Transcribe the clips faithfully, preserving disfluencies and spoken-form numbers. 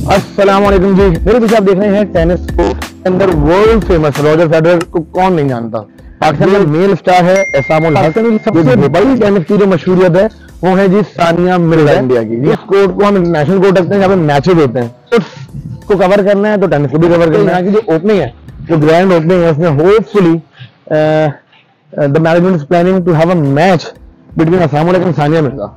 अस्सलाम वालेकुम जी। मेरे पीछे आप देख रहे हैं टेनिस के अंदर वर्ल्ड फेमस रॉजर फेडरर को कौन नहीं जानता। पाकिस्तान का मेल स्टार है एसामुल हक। सबसे बड़ी टेनिस की जो मशहूरियत है वो है जी सानिया मिर्जा इंडिया की। इस कोर्ट को हम इंटरनेशनल कोर्ट रखते हैं, यहाँ पे मैचेस होते हैं। तो को कवर करना है तो टेनिस को भी कवर करना है। यहाँ की जो ओपनिंग है, जो ग्रैंड ओपनिंग है, उसमें hopefully the management is planning to have a match between Aisamul Haq and Sania Mirza.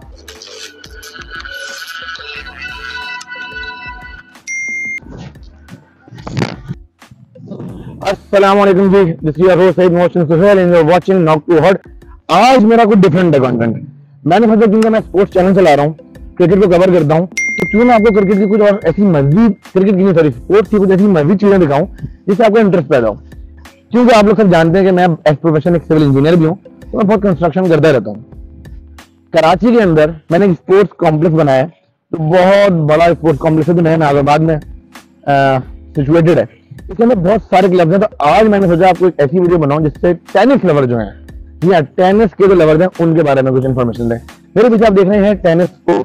अस्सलाम वालेकुम जी, this is your host Saeed Mohsin Suhail and you are watching knock to hot. आज मेरा कुछ डिफरेंट है कंटेंट। मैंने सोचा क्योंकि मैं स्पोर्ट्स चैनल चला रहा हूँ, क्रिकेट को कवर करता हूँ, तो क्यों ना आपको क्रिकेट की कुछ और ऐसी मजीद क्रिकेट की नहीं सॉरी स्पोर्ट्स की कुछ ऐसी मजीद चीजें दिखाऊं जिससे आपको इंटरेस्ट पैदा हो। क्योंकि आप लोग सब जानते हैं कि मैं एज प्रोफेशन एक सिविल इंजीनियर भी हूँ, तो मैं बहुत कंस्ट्रक्शन करता रहता हूँ। कराची के अंदर मैंने एक स्पोर्ट्स कॉम्प्लेक्स बनाया है, तो बहुत बड़ा स्पोर्ट्स कॉम्प्लेक्स है, जो नया नागाबाद में सिचुएटेड है। इसके अंदर बहुत सारे क्लब्स हैं। तो आज मैंने सोचा आपको एक ऐसी वीडियो बनाऊं जिससे टेनिस लवर जो हैं, या टेनिस के जो लवर्स हैं, उनके बारे में कुछ इन्फॉर्मेशन दें। मेरे पीछे आप देख रहे हैं टेनिस कोर्ट,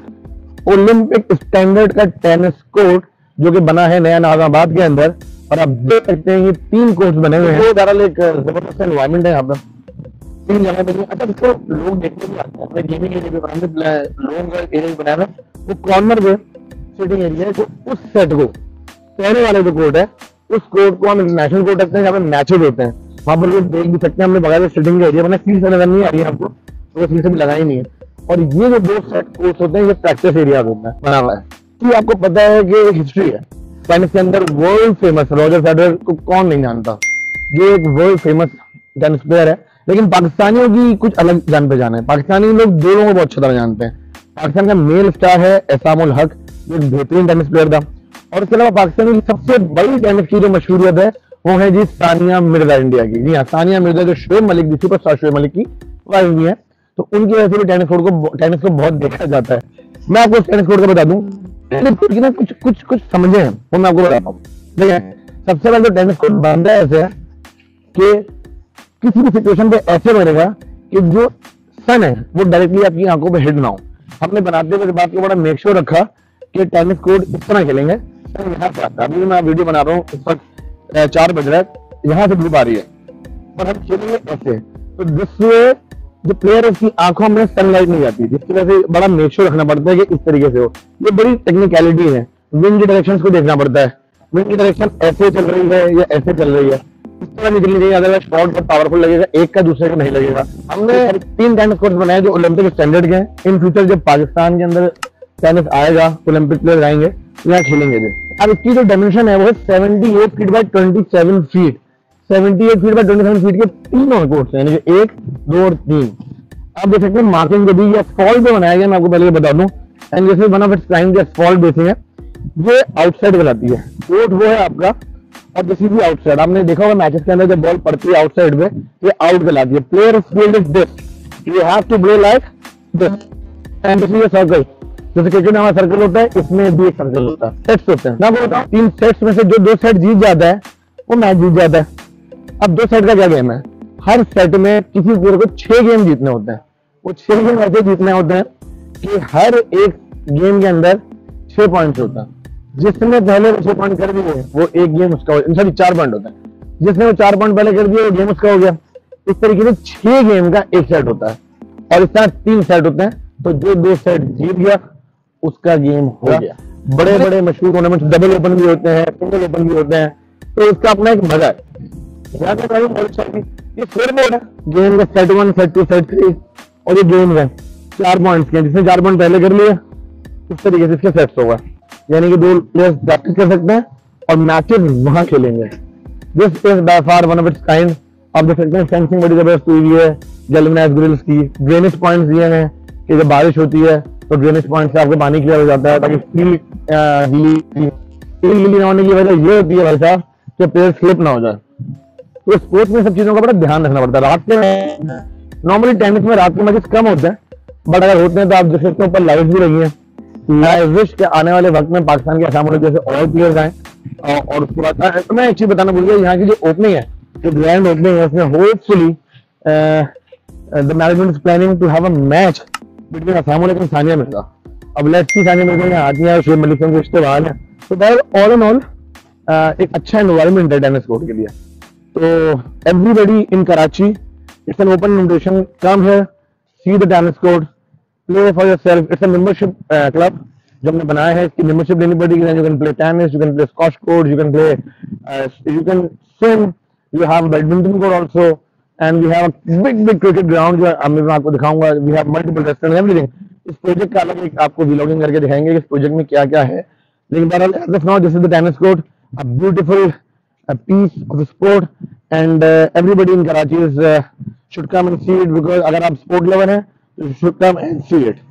ओलंपिक स्टैंडर्ड का टेनिस कोर्ट जो कि बना है नया नागाबाद के अंदर। और आप देख सकते हैं ये तीन कोर्ट बने हुए हैं। बहरहाल एक जबरदस्त एनवायरमेंट है यहाँ पर, तीन जगह पे। अच्छा, इसको लोग देखने भी आते हैं, गेमिंग एरिया भी बनाए, लोगों का एरिया बनाया है। वो कॉर्नर पे सिटिंग एरिया है, तो उस सेट को पहले वाले जो कोर्ट है, उस कोर्ट को हम इंटरनेशनल कोर्ट रखते हैं, जहाँ पे मैचेस होते हैं। वहां पर लोग देख भी सकते हैं। हमने बगैर सिटिंग का एरिया बना, सीट से नजर नहीं आ रही है आपको, तो सीट से भी लगाई नहीं है। और ये जो दो सेट कोर्ट्स होते हैं, ये प्रैक्टिस एरिया होता है, बना हुआ है। तो आपको पता है कि हिस्ट्री है टेनिस के अंदर। वर्ल्ड फेमस रॉजर फेडरर को कौन नहीं जानता, जो एक वर्ल्ड फेमस टेनिस प्लेयर है। लेकिन पाकिस्तानियों की कुछ अलग जान पहचान है। पाकिस्तानी लोग दो लोगों को बहुत अच्छी तरह जानते हैं। पाकिस्तान का मेल स्टार है एसामुल हक, जो एक बेहतरीन टेनिस प्लेयर था। और इसके अलावा पाकिस्तान की सबसे बड़ी टेनिस की जो मशहूरियत है वो है जी सानिया मिर्जा इंडिया की। जी हाँ, सानिया मिर्जा जो शोएब मलिक, सुपरस्टार शोएब मलिक की वाइफ भी है, तो उनकी वजह से भी टेनिस कोर्ट को टेनिस को बहुत देखा जाता है। मैं आपको टेनिस कोर्ट का बता दूं, टेनिस कोर्ट की ना कुछ कुछ कुछ समझे हैं, वो मैं आपको बताता हूँ। देखिए, सबसे पहले तो टेनिस कोर्ट बनता है ऐसे कि किसी भी सिचुएशन पे ऐसे बनेगा कि जो सन है वो डायरेक्टली आपकी आंखों पे हिट ना हो। हमने बनाते हुए बात को बड़ा मेक श्योर रखा कि टेनिस कोर्ट इस तरह खेलेंगे। यहाँ पे आता, अभी मैं वीडियो बना रहा हूँ, इस वक्त चार बज रहा है, यहाँ से धूप आ रही है और हम खेलेंगे ऐसे, तो जिससे जो प्लेयर है उसकी आंखों में सनलाइट नहीं जाती, जिसकी वजह से बड़ा मेक श्योर रखना पड़ता है कि इस तरीके से हो। ये बड़ी टेक्निकलिटी है। विंड की डायरेक्शन को देखना पड़ता है, विंड की डायरेक्शन ऐसे चल रही है या ऐसे चल रही है, इस तरह निकलनी चाहिए, अदरवाइज शॉट बहुत पावरफुल लगेगा, एक का दूसरे का नहीं लगेगा। हमने तीन टेनिस कोर्ट बनाए जो ओलंपिक स्टैंडर्ड के हैं। इन फ्यूचर जब पाकिस्तान के अंदर टेनिस आएगा, ओलंपिक प्लेयर आएंगे, यहाँ खेलेंगे। अब इसकी जो डायमेंशन है वो है अठहत्तर फीट बाय सत्ताईस फीट। अठहत्तर फीट बाय सत्ताईस फीट के तीनों कोर्ट्स हैं, यानी कि एक, दो और तीन। आप देख सकते हैं मार्किंग जो भी ये फॉल पे बनाया गया, मैं आपको पहले बता दूं। एंड जैसे वन ऑफ इट्स काइंड जो फॉल बेसिंग है, ये आउटसाइड कहलाती है। कोर्ट वो है आपका, और दिस इज आउटसाइड। आपने देखा होगा मैचेस के अंदर जब बॉल पड़ती है आउटसाइड पे, ये आउट कहलाती है। Player field is this, you have to play like this and this is a circle. जैसे क्रिकेट में हमारा सर्कल होता है, इसमें भी एक सर्कल होता है, सेट्स होते हैं। मैं आपको बताऊं, तीन सेट्स में से जो दो सेट जीत जाता है वो मैच जीत जाता है। अब दो सेट का क्या गेम है, हर सेट में किसी प्लेयर को छह गेम जीतने होते हैं। वो छह गेम ऐसे जीतने होते हैं कि हर एक गेम के अंदर छह पॉइंट होता है। जिसने पहले छह पॉइंट कर दिए वो एक गेम उसका हो, सॉरी चार पॉइंट होता है। जिसने वो चार पॉइंट पहले कर दिए वो गेम उसका हो गया। इस तरीके से छह गेम का एक सेट होता है, और इस तरह तीन सेट होते हैं। तो जो दो सेट जीत गया उसका गेम हो गया। बड़े बड़े मशहूर टूर्नामेंट डबल ओपन भी होते हैं, सिंगल ओपन भी होते हैं, तो इसका अपना एक मजा है। ये फोर बोर्ड है, गेम का set one, set two, set three, और ये गेम है चार पॉइंट्स के। जिसने चार पॉइंट पहले कर लिए इस तरीके से इसके सेट्स होगा, यानी कि दो प्लेयर्स प्रैक्टिस कर सकते हैं और मैचेस वहां खेलेंगे। This is by far one of its kind. आप देख सकते हैं फेंसिंग बड़ी जबरदस्त हुई है, गैल्वेनाइज्ड ग्रिल्स की। ड्रेनेज पॉइंट्स दिए हैं कि जब बारिश होती है तो ड्रेनेज पॉइंट से आपको पानी क्लियर हो जाता है, ताकि फील्ड गीली फील्ड गीली ना होने की वजह ये होती है भाई साहब कि प्लेयर स्लिप ना हो जाए। तो स्पोर्ट्स में सब चीजों का बड़ा ध्यान रखना पड़ता है। रात के नॉर्मली टेनिस में रात के मैचेस कम होते हैं, बट अगर होते हैं तो आप देख सकते हैं ऊपर लाइट भी लगी है। मैं विश के आने वाले वक्त में पाकिस्तान के आसाम जैसे और प्लेयर्स आए। और उसके बाद तो मैं एक चीज बताना भूल गया, यहाँ की जो ओपनिंग है, जो ग्रैंड ओपनिंग है, उसमें hopefully the management is planning to have a match between Aisamul Haq and Sania Mirza. अब लेट्स सी सानिया मिर्जा यहाँ आती है, शोएब मलिक से रिश्ते बहाल है, तो बैर ऑल एंड ऑल एक अच्छा एनवायरनमेंट है टेनिस कोर्ट के लिए। तो everybody in Karachi, it's an open invitation, come here, see the tennis court, play for yourself. It's a membership club जो हमने बनाया है, इसकी मेंबरशिप लेनी पड़ेगी। You can play tennis, you can play squash court, you can play, you can swim, you have badminton court also, and we have a big big cricket ground जो मैं आपको दिखाऊंगा। We have multiple restaurant, everything. इस project का अलग एक आपको vlogging करके दिखाएंगे कि इस प्रोजेक्ट में क्या क्या है। लेकिन बहरहाल as of now this is the tennis court, a beautiful piece of sport, and uh, everybody in Karachi is uh, should come and see it, because अगर आप sport lover हैं, you should come and see it.